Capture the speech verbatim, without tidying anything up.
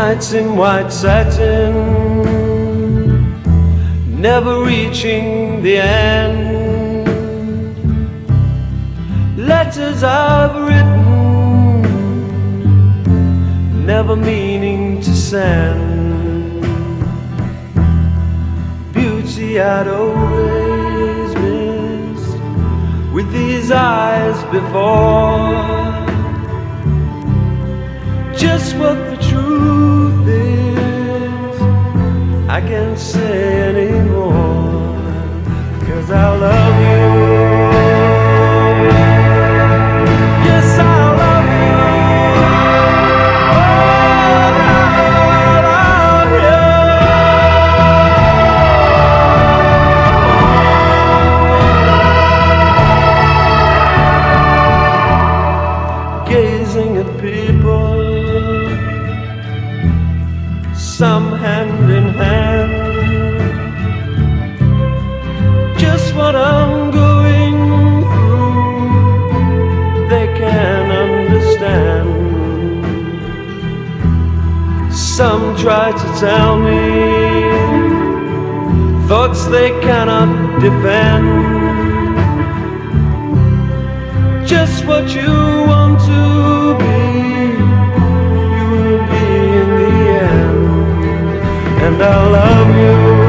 nights in white satin, never reaching the end. Letters I've written, never meaning to send. Beauty I'd always missed with these eyes before. Just what the truth is, I can't say anymore, 'cause I love you. Yes, I love you. Oh, I love you. Gazing at people, some hand in hand, just what I'm going through, they can understand. Some try to tell me thoughts they cannot defend. Just what you want to be, you will be in the end. And I love you.